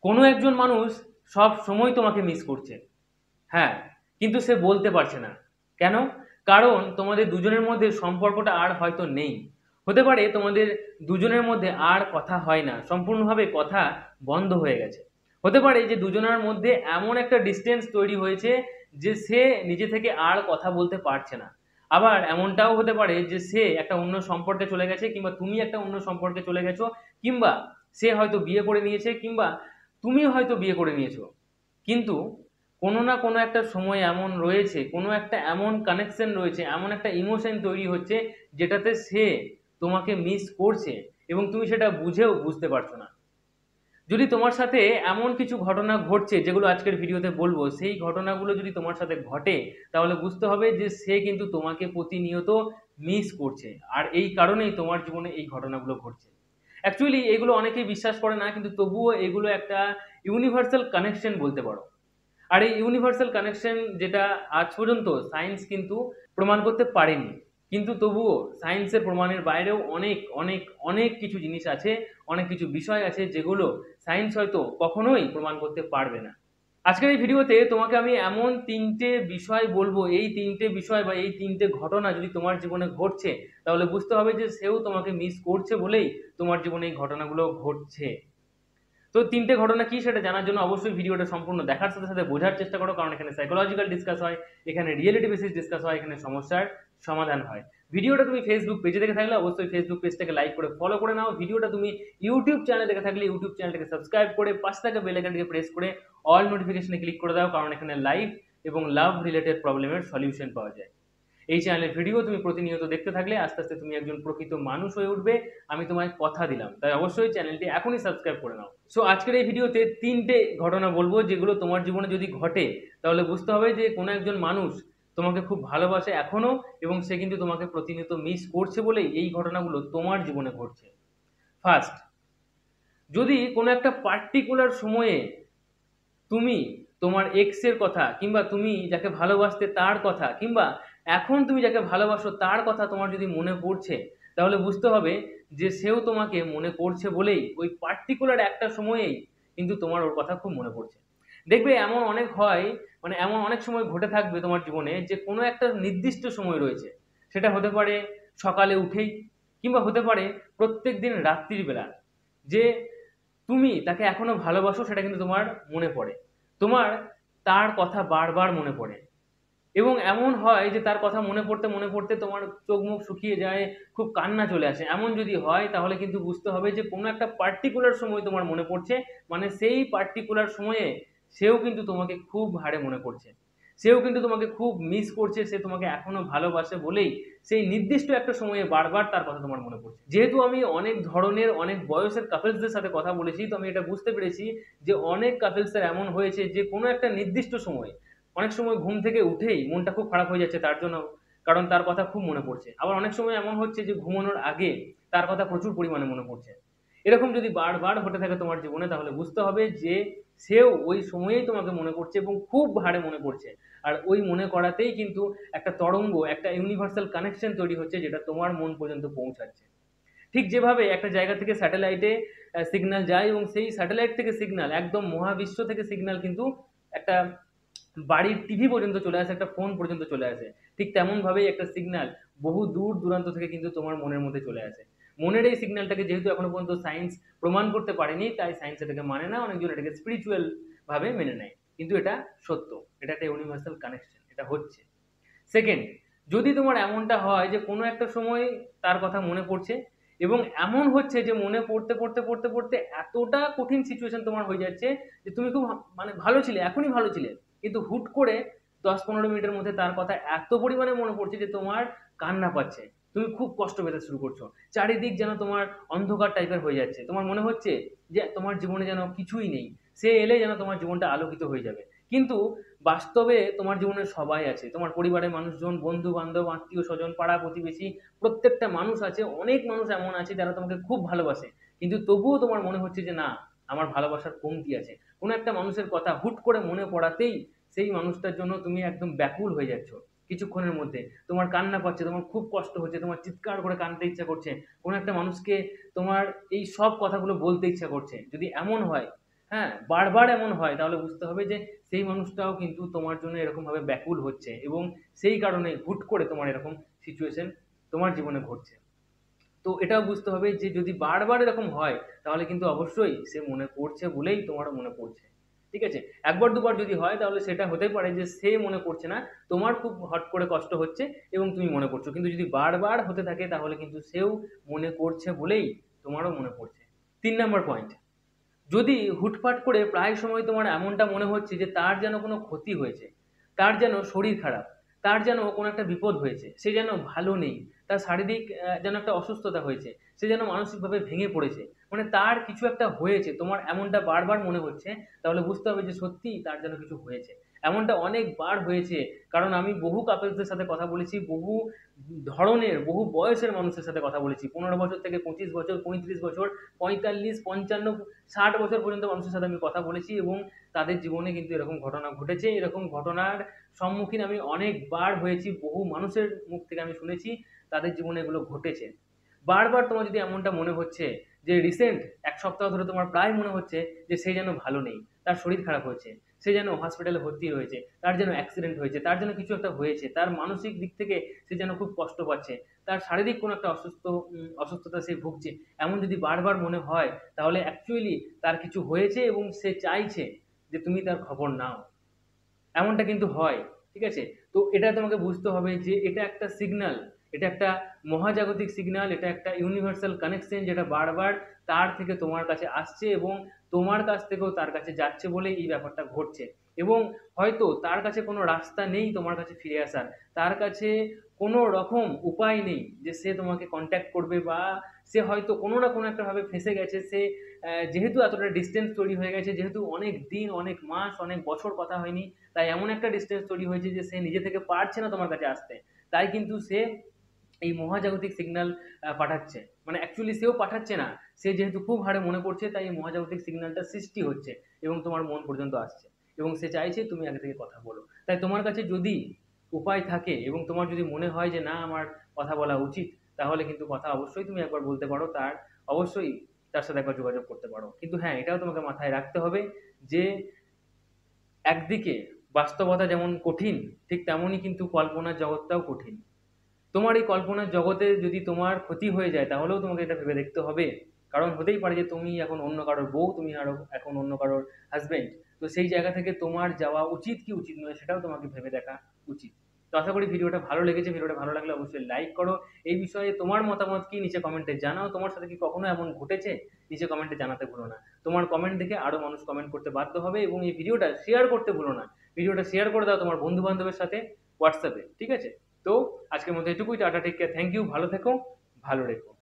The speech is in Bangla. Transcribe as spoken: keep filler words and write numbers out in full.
কোনো একজন মানুষ সব সময় তোমাকে মিস করছে, হ্যাঁ, কিন্তু সে বলতে পারছে না। কেন? কারণ তোমাদের দুজনের মধ্যে সম্পর্কটা আর হয়তো নেই। হতে পারে তোমাদের দুজনের মধ্যে আর কথা হয় না, সম্পূর্ণভাবে কথা বন্ধ হয়ে গেছে। হতে পারে যে দুজনের মধ্যে এমন একটা ডিস্টেন্স তৈরি হয়েছে যে সে নিজে থেকে আর কথা বলতে পারছে না। আবার এমনটাও হতে পারে যে সে একটা অন্য সম্পর্কে চলে গেছে, কিংবা তুমি একটা অন্য সম্পর্কে চলে গেছো, কিংবা সে হয়তো বিয়ে করে নিয়েছে, কিংবা তুমিও হয়তো বিয়ে করে নিয়েছো। কিন্তু কোনো না কোনো একটা সময় এমন রয়েছে, কোনো একটা এমন কানেকশন রয়েছে, এমন একটা ইমোশন তৈরি হচ্ছে যেটাতে সে তোমাকে মিস করছে এবং তুমি সেটা বুঝেও বুঝতে পারছো না। যদি তোমার সাথে এমন কিছু ঘটনা ঘটছে যেগুলো আজকের ভিডিওতে বলবো, সেই ঘটনাগুলো যদি তোমার সাথে ঘটে, তাহলে বুঝতে হবে যে সে কিন্তু তোমাকে প্রতিনিয়ত মিস করছে, আর এই কারণেই তোমার জীবনে এই ঘটনাগুলো ঘটছে। অ্যাকচুয়ালি এগুলো অনেকেই বিশ্বাস করে না, কিন্তু তবুও এগুলো একটা ইউনিভার্সাল কানেকশন বলতে পারো। আর এই ইউনিভার্সাল কানেকশন যেটা আজ পর্যন্ত সায়েন্স কিন্তু প্রমাণ করতে পারেনি, কিন্তু তবুও সায়েন্সের প্রমাণের বাইরেও অনেক অনেক অনেক কিছু জিনিস আছে, অনেক কিছু বিষয় আছে যেগুলো সায়েন্স হয়তো কখনোই প্রমাণ করতে পারবে না। আজকের এই ভিডিওতে তোমাকে আমি এমন তিনটে বিষয় বলবো, এই তিনটে বিষয় বা এই তিনটে ঘটনা যদি তোমার জীবনে ঘটছে, তাহলে বুঝতে হবে যে সেও তোমাকে মিস করছে বলেই তোমার জীবনে এই ঘটনাগুলো ঘটছে। তো তিনটে ঘটনা কি সেটা জানার জন্য অবশ্যই ভিডিওটা সম্পূর্ণ দেখার সাথে সাথে বোঝার চেষ্টা করো, কারণ এখানে সাইকোলজিক্যাল ডিসকাস হয়, এখানে রিয়েলিটি বেসিস ডিসকাস হয়, এখানে সমস্যার সমাধান হয়। ভিডিওটা তুমি ফেসবুক পেজে দেখে থাকলে অবশ্যই ফেসবুক পেজটাকে লাইক করে ফলো করে নাও। ভিডিওটা তুমি ইউটিউব চ্যানেলে দেখে থাকলে ইউটিউব চ্যানেলটাকে সাবস্ক্রাইব করে পাশে থাকা বেল আইকনটিকে প্রেস করে অল নোটিফিকেশনে ক্লিক করে দাও, কারণ এখানে লাইভ এবং লাভ রিলেটেড প্রবলেমের সলিউশন পাওয়া যায়। এই চ্যানেলের ভিডিও তুমি প্রতিনিয়ত দেখতে থাকলে আস্তে আস্তে তুমি একজন প্রকৃত মানুষ হয়ে উঠবে, আমি তোমায় কথা দিলাম। তাই অবশ্যই চ্যানেলটি এখনই সাবস্ক্রাইব করে নাও। সো আজকের এই ভিডিওতে তিনটে ঘটনা বলবো যেগুলো তোমার জীবনে যদি ঘটে, তাহলে বুঝতে হবে যে কোনো একজন মানুষ তোমাকে খুব ভালোবাসে এখনো, এবং সে কিন্তু তোমাকে প্রতিনিয়ত মিস করছে বলেই এই ঘটনাগুলো তোমার জীবনে ঘটছে। ফার্স্ট, যদি কোনো একটা পার্টিকুলার সময়ে তুমি তোমার এক্স এর কথা, কিংবা তুমি যাকে ভালোবাসতে তার কথা, কিংবা এখন তুমি যাকে ভালোবাসো তার কথা তোমার যদি মনে পড়ছে, তাহলে বুঝতে হবে যে সেও তোমাকে মনে পড়ছে বলেই ওই পার্টিকুলার একটা সময়েই কিন্তু তোমার ওর কথা খুব মনে পড়ছে। দেখবে এমন অনেক হয়, মানে এমন অনেক সময় ঘটে থাকবে তোমার জীবনে যে কোনো একটা নির্দিষ্ট সময় রয়েছে, সেটা হতে পারে সকালে উঠেই, কিংবা হতে পারে প্রত্যেক দিন রাত্রির বেলা, যে তুমি তাকে এখনো ভালোবাসো, সেটা কিন্তু তোমার মনে পড়ে। তোমার তার কথা বারবার মনে পড়ে, এবং এমন হয় যে তার কথা মনে পড়তে মনে পড়তে তোমার চোখ মুখ শুকিয়ে যায়, খুব কান্না চলে আসে। এমন যদি হয় তাহলে কিন্তু বুঝতে হবে যে কোনো একটা পার্টিকুলার সময় তোমার মনে পড়ছে, মানে সেই পার্টিকুলার সময়ে সেও কিন্তু তোমাকে খুব হারে মনে পড়ছে, সেও কিন্তু তোমাকে খুব মিস করছে, সে তোমাকে এখনো ভালোবাসে বলেই সেই নির্দিষ্ট একটা সময়ে বারবার তার কথা তোমার মনে পড়ছে। যেহেতু আমি অনেক ধরনের অনেক বয়সের কাপলসদের সাথে কথা বলেছি, তো আমি এটা বুঝতে পেরেছি যে অনেক কাপলসের এমন হয়েছে যে কোনো একটা নির্দিষ্ট সময়, অনেক সময় ঘুম থেকে উঠেই মনটা খুব খারাপ হয়ে যাচ্ছে তার জন্য, কারণ তার কথা খুব মনে পড়ছে। আবার অনেক সময় এমন হচ্ছে যে ঘুমানোর আগে তার কথা প্রচুর পরিমাণে মনে পড়ছে। এরকম যদি বারবার ঘটে থাকে তোমার জীবনে, তাহলে বুঝতে হবে যে সেও ওই সময়েই তোমাকে মনে করছে এবং খুব ভারে মনে পড়ছে। আর ওই মনে করাতেই কিন্তু একটা তরঙ্গ, একটা ইউনিভার্সাল কানেকশন তৈরি হচ্ছে, যেটা তোমার মন পর্যন্ত পৌঁছাচ্ছে। ঠিক যেভাবে একটা জায়গা থেকে স্যাটেলাইটে সিগন্যাল যায়, এবং সেই স্যাটেলাইট থেকে সিগন্যাল একদম মহাবিশ্ব থেকে সিগন্যাল কিন্তু একটা বাড়ির টিভি পর্যন্ত চলে আসে, একটা ফোন পর্যন্ত চলে আসে, ঠিক তেমন ভাবেই একটা সিগন্যাল বহু দূর দূরান্ত থেকে কিন্তু তোমার মনের মধ্যে চলে আসে। মনের এই সিগন্যালটাকে যেহেতু এখনো পর্যন্ত সায়েন্স প্রমাণ করতে পারেনি, তাই সায়েন্স এটাকে মানে না, অনেকজন এটাকে স্পিরিচুয়াল ভাবে মেনে নেয়, কিন্তু এটা সত্য, এটা একটা ইউনিভার্সাল কানেকশন, এটা হচ্ছে। সেকেন্ড, যদি তোমার এমনটা হয় যে কোনো একটা সময় তার কথা মনে পড়ছে, এবং এমন হচ্ছে যে মনে পড়তে পড়তে পড়তে পড়তে এতটা কঠিন সিচুয়েশন তোমার হয়ে যাচ্ছে যে তুমি খুব হা- মানে ভালো ছিলে, এখনই ভালো ছিলে, কিন্তু হুট করে দশ পনেরো মিনিটের মধ্যে তার কথা এত পরিমাণে মনে পড়ছে যে তোমার কান্না পাচ্ছে, তুমি খুব কষ্ট পেতে শুরু করছো, চারিদিক যেন তোমার অন্ধকার টাইপের হয়ে যাচ্ছে, তোমার মনে হচ্ছে যে তোমার জীবনে যেন কিছুই নেই, সে এলে যেন তোমার জীবনটা আলোকিত হয়ে যাবে। কিন্তু বাস্তবে তোমার জীবনে সবাই আছে, তোমার পরিবারের মানুষজন, বন্ধু বান্ধব, আত্মীয় স্বজন, পাড়া প্রতিবেশী, প্রত্যেকটা মানুষ আছে, অনেক মানুষ এমন আছে যারা তোমাকে খুব ভালোবাসে, কিন্তু তবুও তোমার মনে হচ্ছে যে না, আমার ভালোবাসার কমতি আছে। কোনো একটা মানুষের কথা হুট করে মনে পড়াতেই সেই মানুষটার জন্য তুমি একদম ব্যাকুল হয়ে যাচ্ছ, কিছুক্ষণের মধ্যে তোমার কান্না পাচ্ছে, তোমার খুব কষ্ট হচ্ছে, তোমার চিৎকার করে কাঁদতে ইচ্ছা করছে, কোনো একটা মানুষকে তোমার এই সব কথাগুলো বলতে ইচ্ছা করছে। যদি এমন হয়, হ্যাঁ, বারবার এমন হয় তাহলে বুঝতে হবে যে সেই মানুষটাও কিন্তু তোমার জন্য এরকমভাবে ব্যাকুল হচ্ছে এবং সেই কারণে হুট করে তোমার এরকম সিচুয়েশন তোমার জীবনে ঘটছে। তো এটাও বুঝতে হবে যে যদি বারবার এরকম হয় তাহলে কিন্তু অবশ্যই সে মনে করছে বলেই তোমারও মনে পড়ছে। ঠিক আছে? একবার দুবার যদি হয় তাহলে সেটা হতে পারে যে সে মনে করছে না, তোমার খুব হট করে কষ্ট হচ্ছে এবং তুমি মনে করছো। কিন্তু যদি বারবার হতে থাকে তাহলে কিন্তু সেও মনে করছে বলেই তোমারও মনে পড়ছে। তিন নাম্বার পয়েন্ট, যদি হুটপাট করে প্রায় সময় তোমার এমনটা মনে হচ্ছে যে তার যেন কোনো ক্ষতি হয়েছে, তার যেন শরীর খারাপ, তার যেন কোনো একটা বিপদ হয়েছে, সে যেন ভালো নেই, তার শারীরিক আহ, যেন একটা অসুস্থতা হয়েছে, সে যেন মানসিকভাবে ভেঙে পড়েছে, মানে তার কিছু একটা হয়েছে, তোমার এমনটা বারবার মনে হচ্ছে, তাহলে বুঝতে হবে যে সত্যিই তার যেন কিছু হয়েছে। এমনটা অনেকবার হয়েছে, কারণ আমি বহু কাপলসদের সাথে কথা বলেছি, বহু ধরনের বহু বয়সের মানুষের সাথে কথা বলেছি, পনেরো বছর থেকে পঁচিশ বছর, পঁয়ত্রিশ বছর, পঁয়তাল্লিশ, পঞ্চান্ন, ষাট বছর পর্যন্ত মানুষের সাথে আমি কথা বলেছি এবং তাদের জীবনে কিন্তু এরকম ঘটনা ঘটেছে। এরকম ঘটনার সম্মুখীন আমি অনেকবার হয়েছি, বহু মানুষের মুখ থেকে আমি শুনেছি তাদের জীবনে এগুলো ঘটেছে। বারবার তোমার যদি এমনটা মনে হচ্ছে যে রিসেন্ট এক সপ্তাহ ধরে তোমার প্রায় মনে হচ্ছে যে সে যেন ভালো নেই, তার শরীর খারাপ হয়েছে, সে যেন হসপিটালে ভর্তি হয়েছে, তার যেন অ্যাক্সিডেন্ট হয়েছে, তার যেন কিছু একটা হয়েছে, তার মানসিক দিক থেকে সে যেন খুব কষ্ট পাচ্ছে, তার শারীরিক কোনো একটা অসুস্থ উম, অসুস্থতা সে ভুগছে, এমন যদি বারবার মনে হয় তাহলে অ্যাকচুয়ালি তার কিছু হয়েছে এবং সে চাইছে যে তুমি তার খবর নাও। এমনটা কিন্তু হয়। ঠিক আছে? তো এটা তোমাকে বুঝতে হবে যে এটা একটা সিগন্যাল, এটা একটা মহাজাগতিক সিগন্যাল, এটা একটা ইউনিভার্সাল কানেকশন যেটা বারবার তার থেকে তোমার কাছে আসছে এবং তোমার কাছ থেকেও তার কাছে যাচ্ছে বলে এই ব্যাপারটা ঘটছে। এবং হয়তো তার কাছে কোনো রাস্তা নেই তোমার কাছে ফিরে আসার, তার কাছে কোনো রকম উপায় নেই যে সে তোমাকে কন্ট্যাক্ট করবে, বা সে হয়তো কোনো না কোনো একটা ভাবে ফেঁসে গেছে, সে আহ, যেহেতু এতটা ডিস্টেন্স তৈরি হয়ে গেছে, যেহেতু অনেক দিন, অনেক মাস, অনেক বছর কথা হয়নি, তাই এমন একটা ডিস্টেন্স তৈরি হয়েছে যে সে নিজে থেকে পারছে না তোমার কাছে আসতে। তাই কিন্তু সে এই মহাজাগতিক সিগন্যাল পাঠাচ্ছে, মানে অ্যাকচুয়ালি সেও পাঠাচ্ছে না, সে যেহেতু খুব হারে মনে করছে তাই এই মহাজাগতিক সিগন্যালটা সৃষ্টি হচ্ছে এবং তোমার মন পর্যন্ত আসছে এবং সে চাইছে তুমি আগে থেকে কথা বলো। তাই তোমার কাছে যদি উপায় থাকে এবং তোমার যদি মনে হয় যে না আমার কথা বলা উচিত, তাহলে কিন্তু কথা অবশ্যই তুমি একবার বলতে পারো, তার অবশ্যই তার সাথে একবার যোগাযোগ করতে পারো। কিন্তু হ্যাঁ, এটাও তোমাকে মাথায় রাখতে হবে যে একদিকে বাস্তবতা যেমন কঠিন, ঠিক তেমনই কিন্তু কল্পনার জগৎটাও কঠিন। তোমার এই কল্পনার জগতে যদি তোমার ক্ষতি হয়ে যায় তাহলেও তোমাকে এটা ভেবে দেখতে হবে, কারণ হতেই পারে যে তুমি এখন অন্য কারোর বউ, তুমি আরো এখন অন্য কারোর হাজবেন্ড। তো সেই জায়গা থেকে তোমার যাওয়া উচিত কি উচিত নয় সেটাও তোমাকে ভেবে দেখা উচিত। তো আশা করি ভিডিওটা ভালো লেগেছে, ভিডিওটা ভালো লাগলে অবশ্যই লাইক করো। এই বিষয়ে তোমার মতামত কি নিচে কমেন্টে জানাও, তোমার সাথে কি কখনো এমন ঘটেছে নিচে কমেন্টে জানাতে ভুলো না। তোমার কমেন্ট দেখে আরো মানুষ কমেন্ট করতে বাধ্য হবে এবং এই ভিডিওটা শেয়ার করতে ভুলো না। ভিডিওটা শেয়ার করে দাও তোমার বন্ধু বান্ধবের সাথে হোয়াটসঅ্যাপে। ঠিক আছে? তো আজকের মতো এটুকুই, tata, take care, thank you, ভালো থেকো, ভালো রেখো।